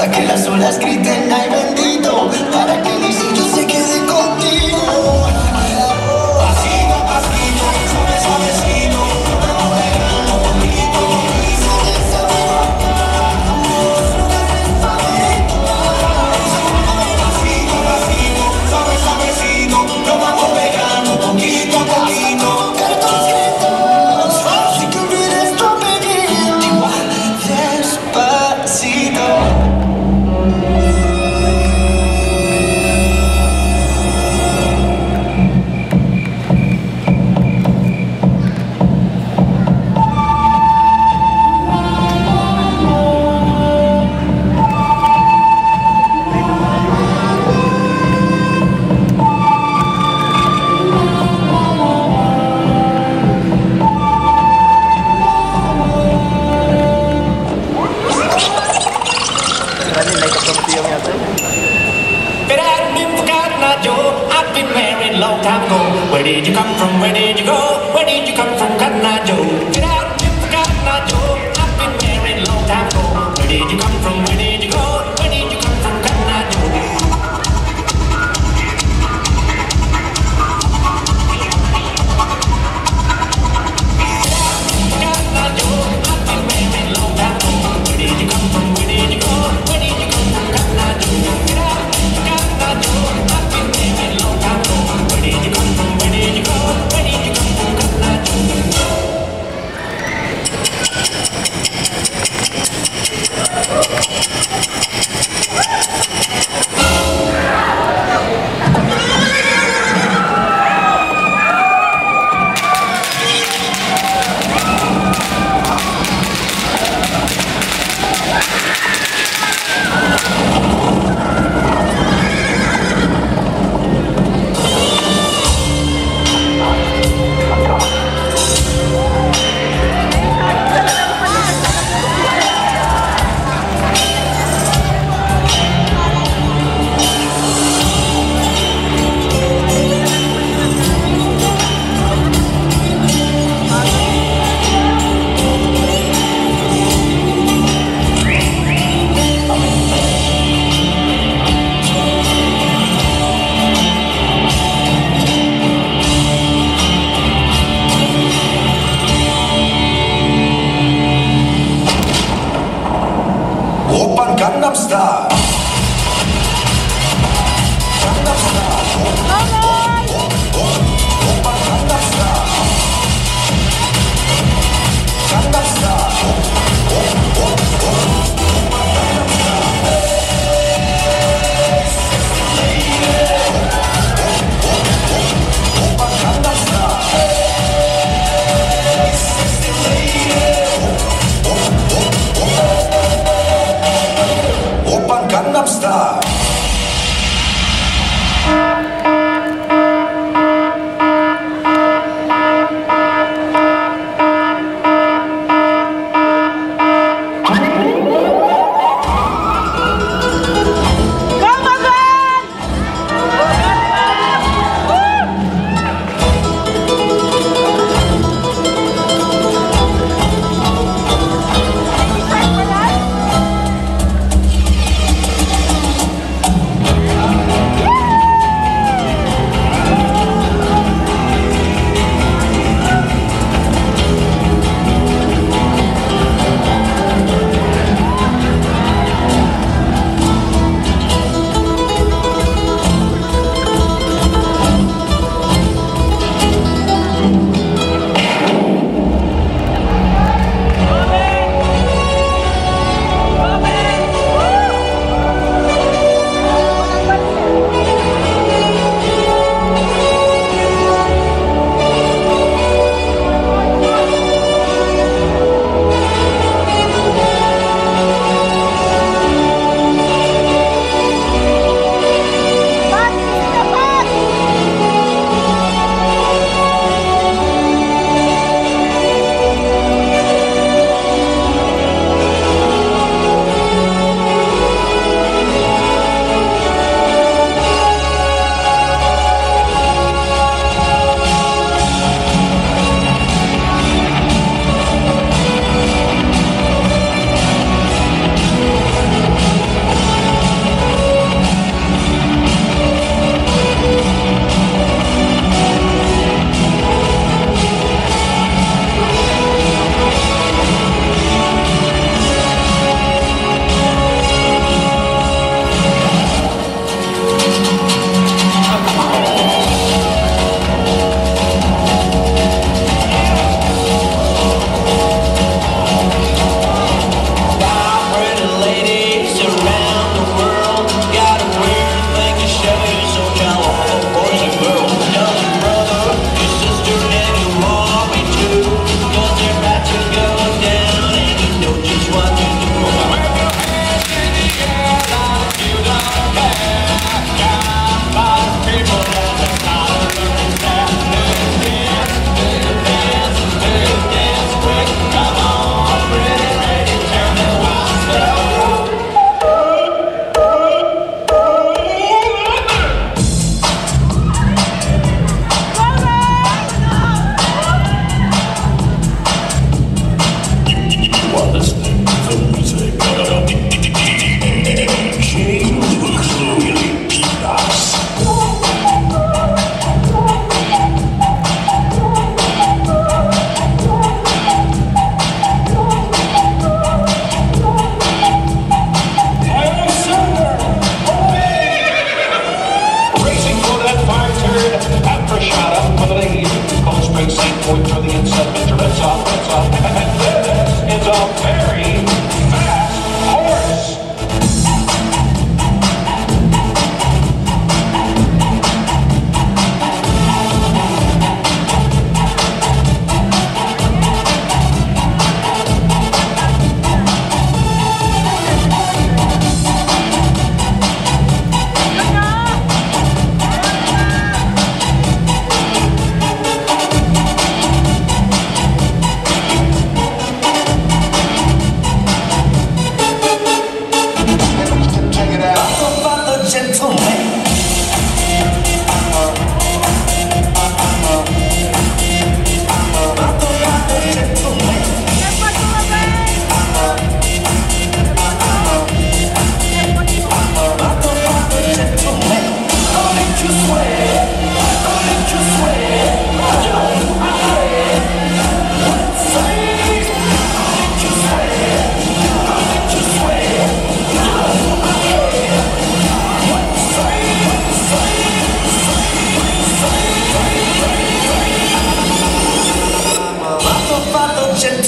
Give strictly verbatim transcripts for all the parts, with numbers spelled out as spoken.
hasta que las olas griten ay bendito, para que mi sello se quede contigo. Pasito a pasito, suave suavecito, vamos pegando poquito a poquito. Pasito a pasito, suave suavecito, nos vamos pegando poquito a poquito. Si tú eres tu pedido, igual despacito. But I've been forgotten, I Joe. I've been married a long time ago. Where did you come from? Where did you go? Where did you come from, Cotton Eye Joe? But I've been forgotten, I Joe. I've been married a long time ago. Where did you come from? Where did you go? Where did you come from, Cotton Eye Joe?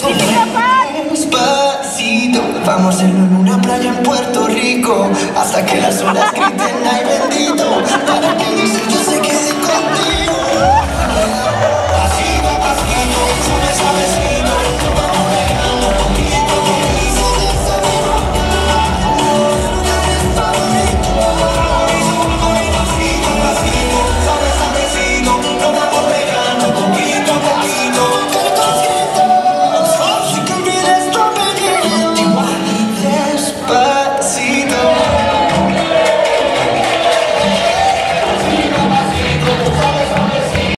Despacito, vamos a hacerlo en una playa en Puerto Rico, hasta que las olas griten ay bendito, para que los hechos